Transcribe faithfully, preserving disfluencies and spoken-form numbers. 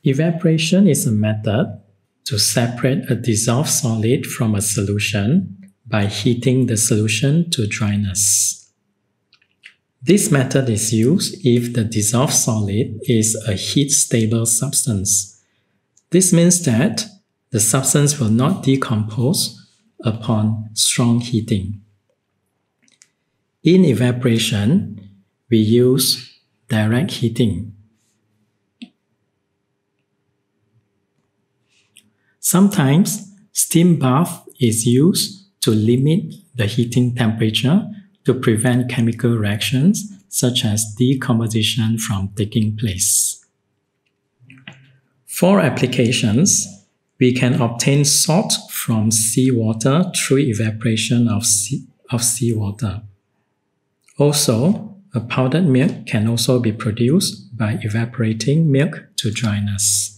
Evaporation is a method to separate a dissolved solid from a solution by heating the solution to dryness. This method is used if the dissolved solid is a heat-stable substance. This means that the substance will not decompose upon strong heating. In evaporation, we use direct heating. Sometimes, steam bath is used to limit the heating temperature to prevent chemical reactions such as decomposition from taking place. For applications, we can obtain salt from seawater through evaporation of, sea, of seawater. Also, a powdered milk can also be produced by evaporating milk to dryness.